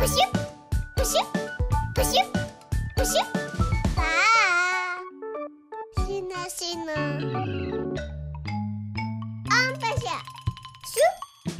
プシュプシュプシュプシュ。わあ、しなしな。アンパシャシュ。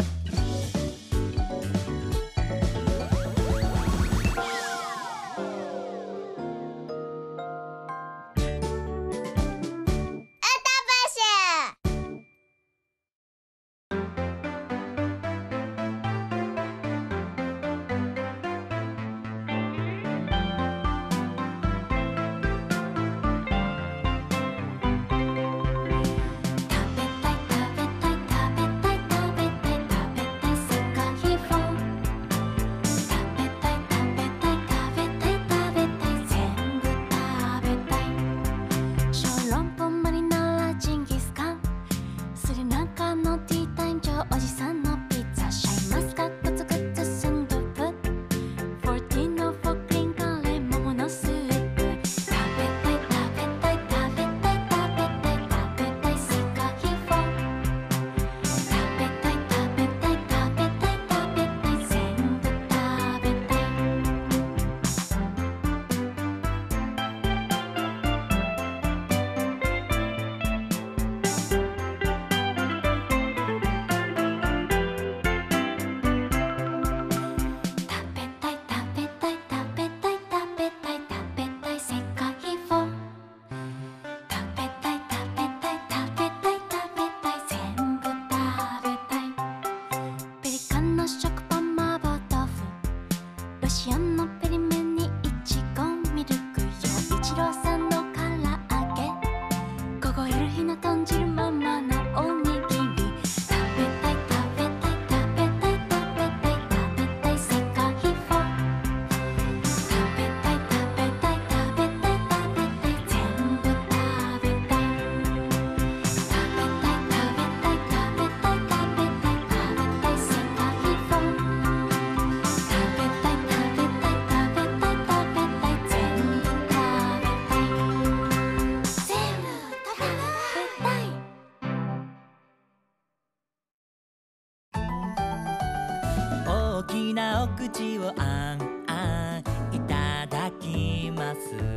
大きなお口をあんあんいただきます。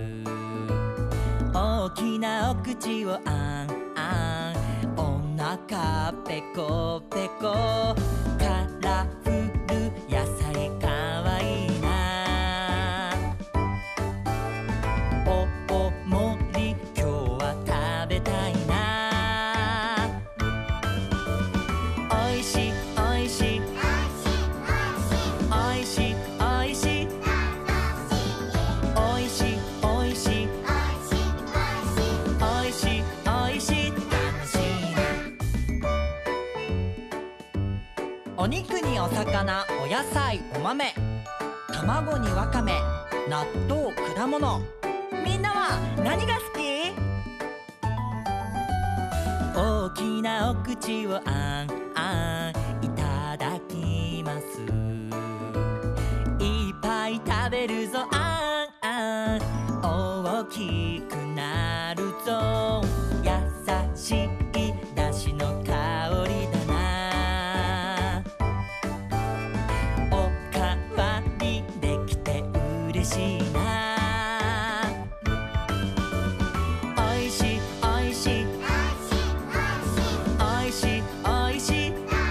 大きなお口をあんあんお腹ペコペコ。カラフル野菜かわいいな。大盛り今日は食べたいな。おいしいおいしいおいしいおいしいおいしいおいしいおいしいおいしい楽しいな。お肉にお魚お野菜お豆卵にわかめ納豆果物。みんなは何が好き？大きなお口をあんあんいただきます。いっぱい食べるぞあんあん大きくなるぞ。優しいだしの香りだな。おかわりできて嬉しいな。おいしいおいしいおいしいおいしい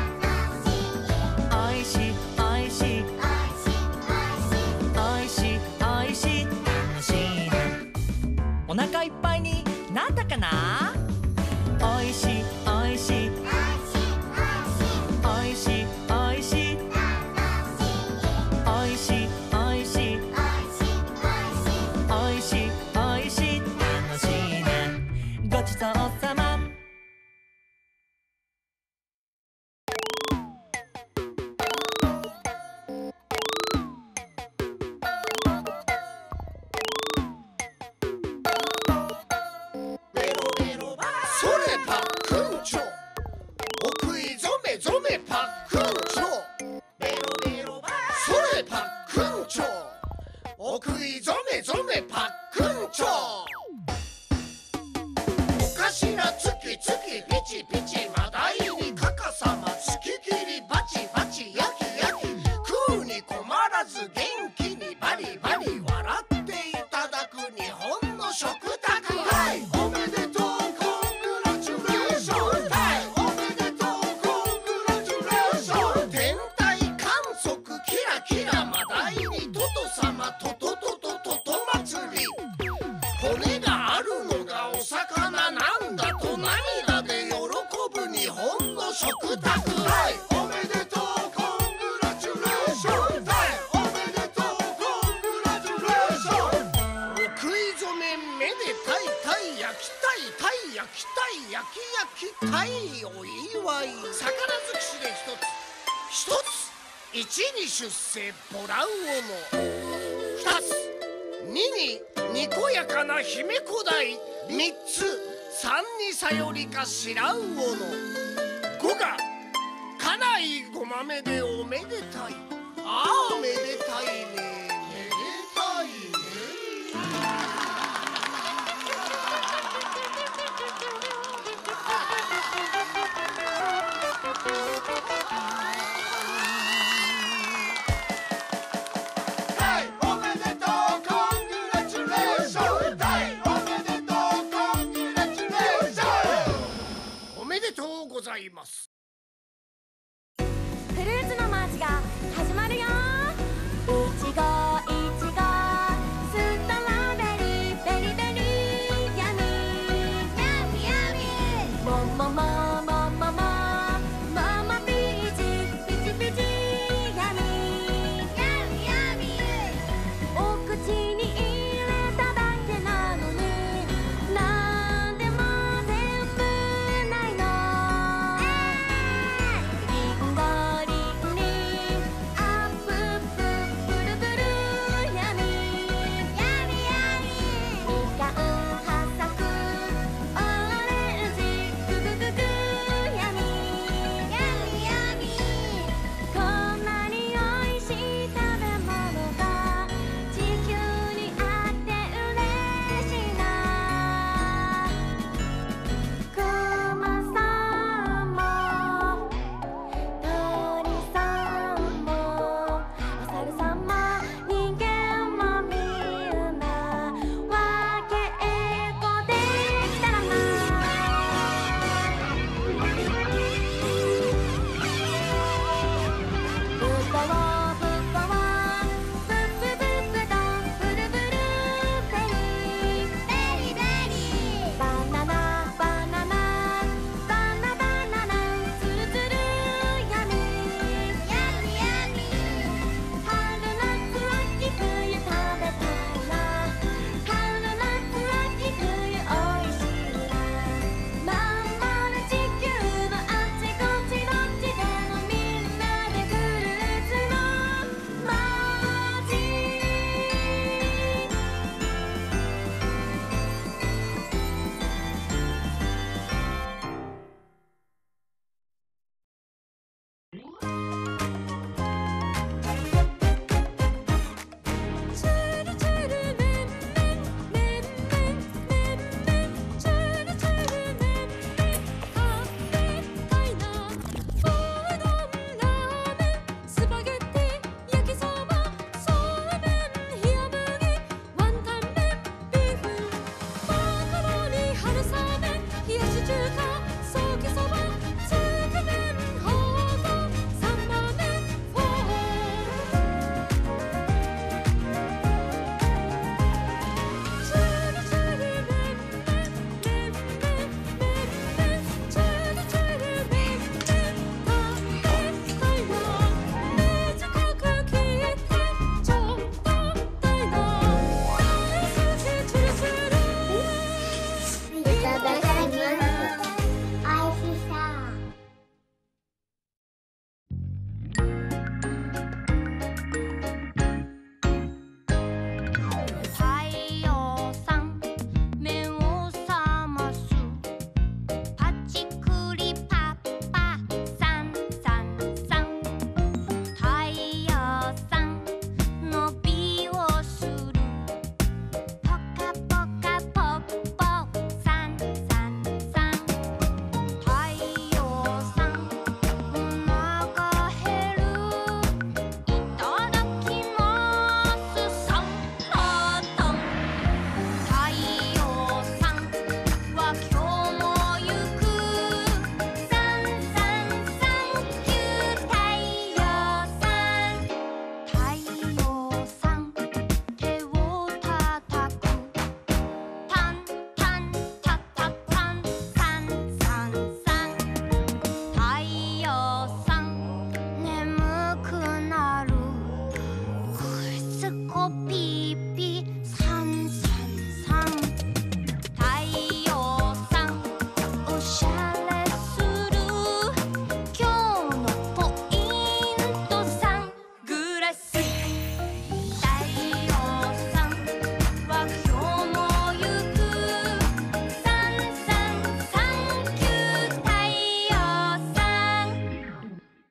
おいしいおいしいおいしいおいしい楽しいな。お腹いっぱいになったかな。おいしいおいしいおいしいおいしいおいしいおいしいおいしいおいしい楽しいな。ごちそうさま。 それパックンチョお食いぞめぞめパックンチョそれパックンチョお食いぞめぞめパックンチョ。おかしなつきつきピチピチマダイにかかさまつききりバチバチ焼き焼き食うに困らず元クタクはいおめでとうコングラチュレーションはいおめでとうコングラチュレーションお食い初めめでたいたい焼きたいたい焼きたい焼き焼きたいお祝い魚尽くしで一つ一に出世ボラウオの二つ二ににこやかな姫子代三つ三にさよりか白魚の五が家内ごまめでおめでたいああめでたいねめでたいねございます。 フルーツのマーチが始まるよ。いちごいちごストロベリーベリベリーヤミーヤミヤミももももももももピーチピチピチヤミヤミヤミお口に入れただけなのになんでも全部ないのリンゴリンリン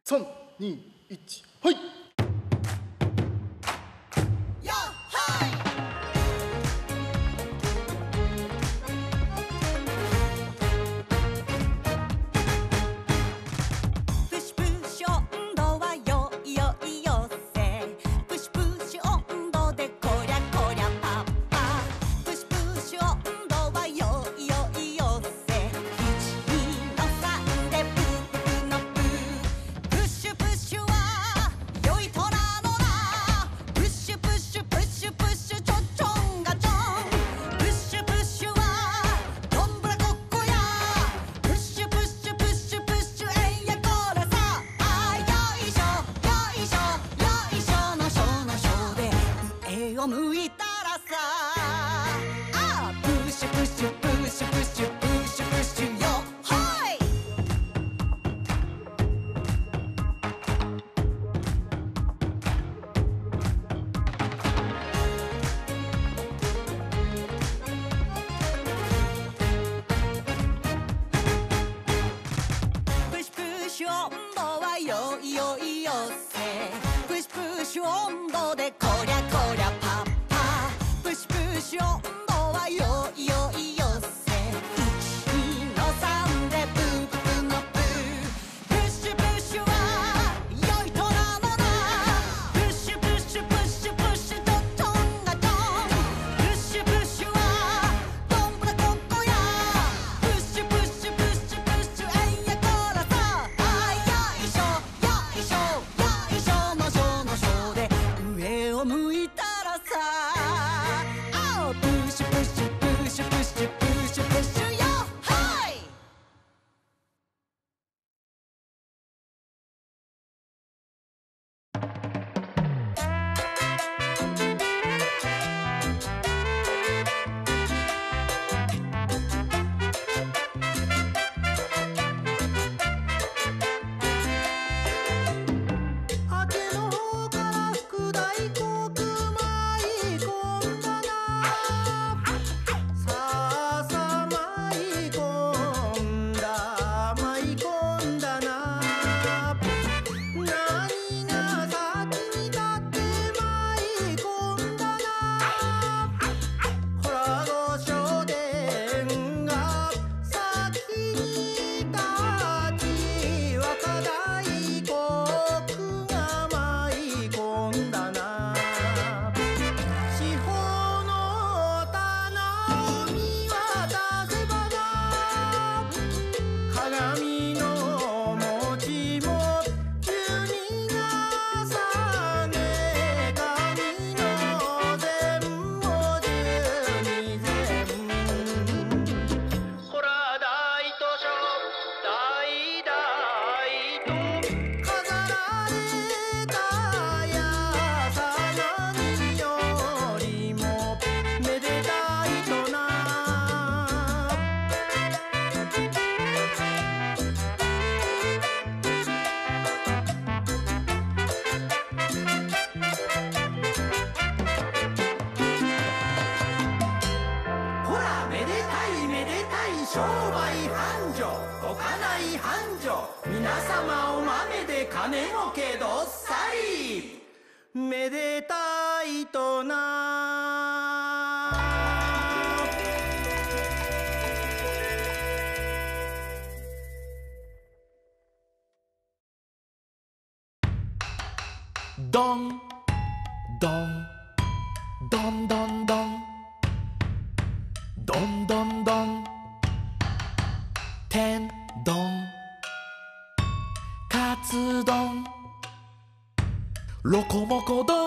3、2、1、はい。 プシプシ温度はよいよいよせ。プシプシ温度でこりゃこりゃパッパ。プシプシ温度はよいよいよせ。12の3でプププのプ。プッシュプッシュは良いトラのな。プッシュプッシュプッシュプッシュちょちょんがちょん。プッシュプッシュはどんぶらこっこや。プッシュプッシュプッシュプッシュえいやこらさあ。よいしょよいしょよいしょのしょのしょで上を向いたらさあ。プッシュプッシュプッシュプッシュプッシュプッシュよはい。プシプシ温度はよいよいよせ。プシプシ温度でこりゃこりゃパッパ。プシプシ温度はよいよいよせ。12の3でプププのプ。プッシュプッシュは良いトラのな。プッシュプッシュプッシュプッシュちょちょんがちょん。プッシュプッシュはどんぶらこっこや。プッシュプッシュプッシュプッシュえいやこらさあ。よいしょよいしょよいしょのしょのしょで上を向いたらさあ。プッシュプッシュプッシュプッシュプッシュプッシュよはい。 明けの方から副大航空舞い込んだな。さあさあ舞い込んだ舞い込んだな。何が先に立って舞い込んだな。ほら御正殿が先に立ち若大航空が舞い込んだな。四方の棚を見渡せばな。鏡の餅も十二が下げ紙の膳も十二膳。ほら大図書大々と飾られたやさ何よりもめでたいとな。ほらめでたいめでたい商売繁盛お金井繁盛。皆様お豆で金儲けどっさりめでたいとな。 ドンドンドンドンドンドンドンドン天丼カツ丼ロコモコ丼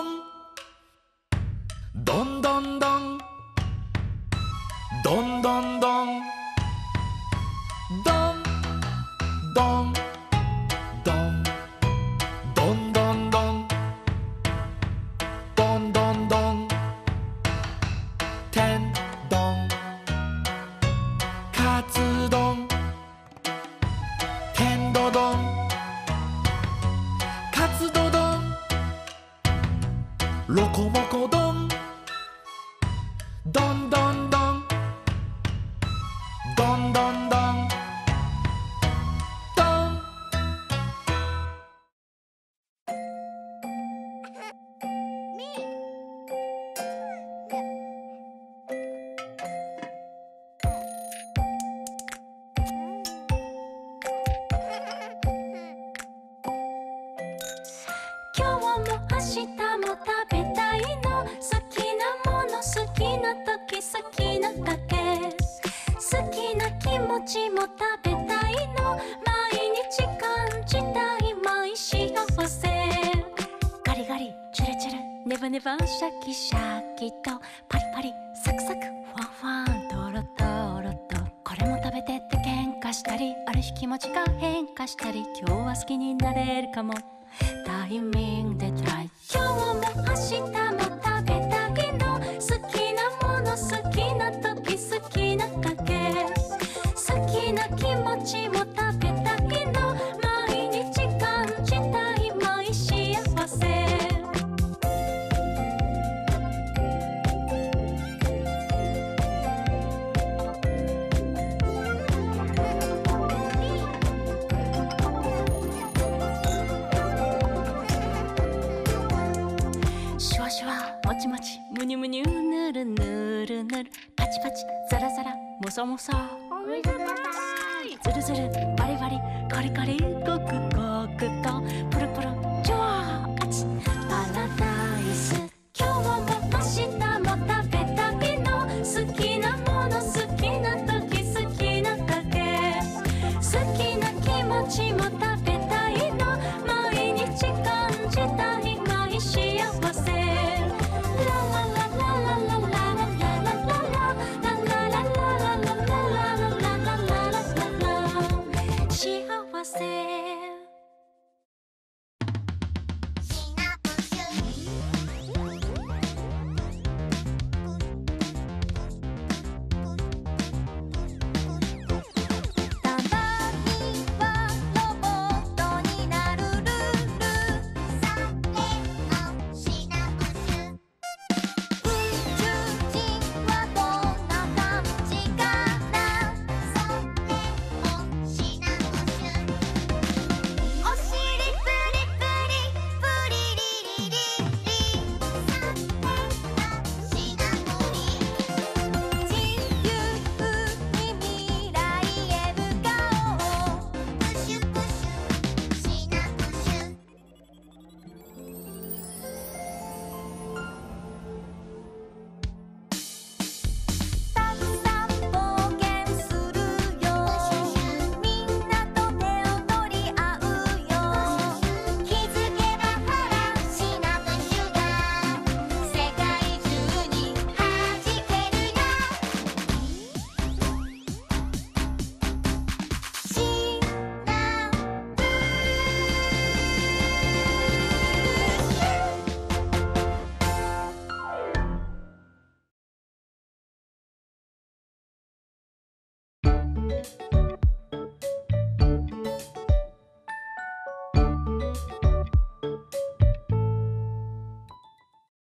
ドンドンドンドンドンドンドンドンドンドンドンドンドンドンドン天丼カツ丼天丼丼カツ丼丼ロコモコ丼どんどんどんどんどんどん日も食べたいの。好きなもの、好きな時、好きなだけ。好きな気持ちも食べたいの。毎日感じたいマイ幸せ。ガリガリチュルチュルネバネバシャキシャキとパリパリサクサクファンファントロトロと。これも食べてって喧嘩したり、ある日気持ちが変化したり、今日は好きになれるかも。タイミングでトライ。今日も明日も食べたいの。好きなもの、好きな時、好きなだけ。好きな気持ちも食べたいの。毎日感じたいマイ幸せ。シュワシュワもちもちむにゅむにゅぬるぬるぬるパチパチザラザラもそもそ。ずるずるバリバリコリコリゴクゴ